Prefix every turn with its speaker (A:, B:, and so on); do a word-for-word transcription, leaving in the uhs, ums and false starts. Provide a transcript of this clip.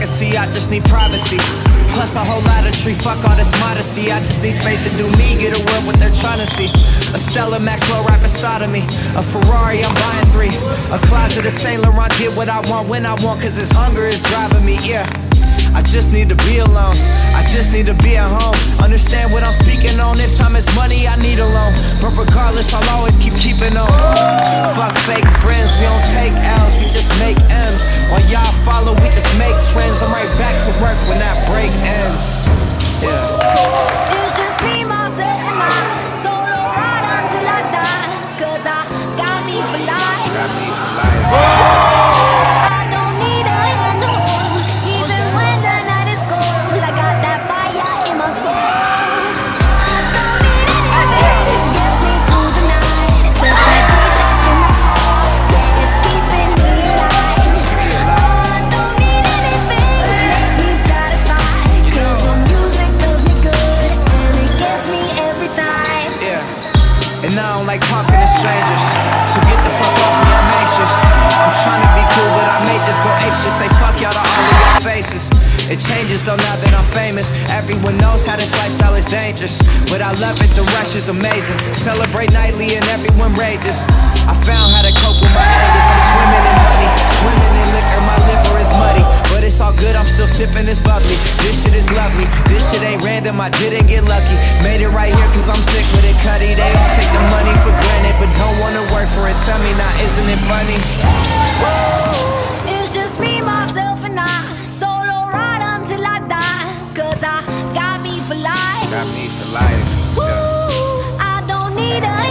A: can see, I just need privacy. Plus a whole lot of tree, fuck all this modesty. I just need space to do me, get away what they're trying to see. A Stella Maxwell right beside of me. A Ferrari, I'm buying three. A closet of Saint Laurent, get what I want when I want, cause this hunger is driving me, yeah. I just need to be alone, I just need to be at home. Understand what I'm speaking on, if time is money, I need a loan. But regardless, I'll always keep keeping on. Fuck fake friends, we don't take L's, we just make M's. While y'all follow, we just make trends. I'm right back to work when that break ends. Yeah.
B: It's just me, myself, and I. Solo ride until I die, cause I got me for life.
A: Got me for life. And I don't like talking to strangers, so get the fuck off me, I'm anxious. I'm trying to be cool, but I may just go apeshit. Say fuck y'all to all of y'all faces. It changes though now that I'm famous. Everyone knows how this lifestyle is dangerous, but I love it, the rush is amazing. Celebrate nightly and everyone rages. I found how to cope with my angers. I'm swimming in money, swimming in liquor, my liver is muddy. But it's all good, I'm still sipping this bubbly. This shit is lovely, this shit ain't random, I didn't get lucky. Made it right here cause I'm sick with it, Cuddy. They all take the money for granted, but don't wanna work for it. Tell me now, isn't it funny?
B: Woo, it's just me, myself, and I. Solo ride until I die, cause I got me for life.
A: Got me for life.
B: Woo, I don't need a